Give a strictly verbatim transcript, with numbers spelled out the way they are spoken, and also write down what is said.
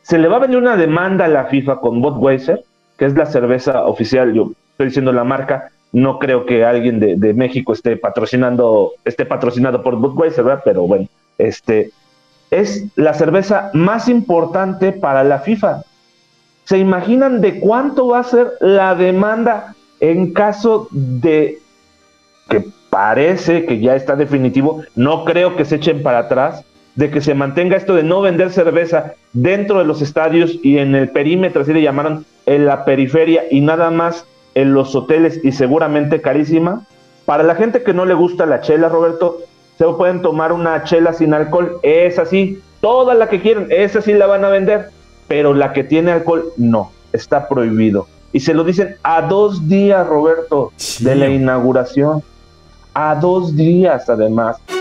se le va a venir una demanda a la FIFA con Budweiser, que es la cerveza oficial, yo estoy diciendo la marca, no creo que alguien de, de México esté patrocinando, esté patrocinado por Budweiser, ¿verdad? Pero bueno, este, es la cerveza más importante para la FIFA. ¿Se imaginan de cuánto va a ser la demanda en caso de que parece que ya está definitivo? No creo que se echen para atrás, de que se mantenga esto de no vender cerveza dentro de los estadios y en el perímetro, así le llamaron, en la periferia y nada más en los hoteles y seguramente carísima. Para la gente que no le gusta la chela, Roberto, se pueden tomar una chela sin alcohol, es así, toda la que quieren, esa sí la van a vender, pero la que tiene alcohol, no, está prohibido. Y se lo dicen a dos días, Roberto, Sí. de la inauguración, a dos días además.